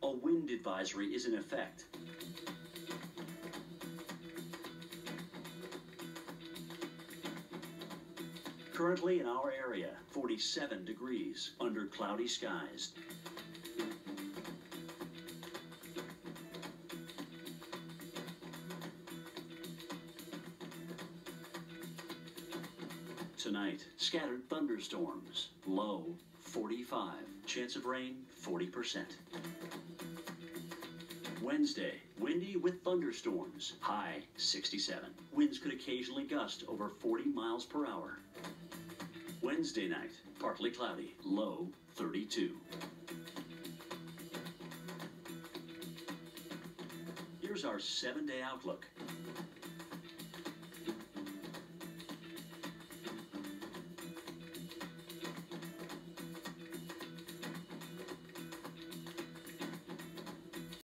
A wind advisory is in effect. Currently in our area, 47 degrees under cloudy skies. Tonight, scattered thunderstorms, low 45, chance of rain 40%. Wednesday, windy with thunderstorms, high 67. Winds could occasionally gust over 40 miles per hour. Wednesday night, partly cloudy, low 32. Here's our 7-day outlook.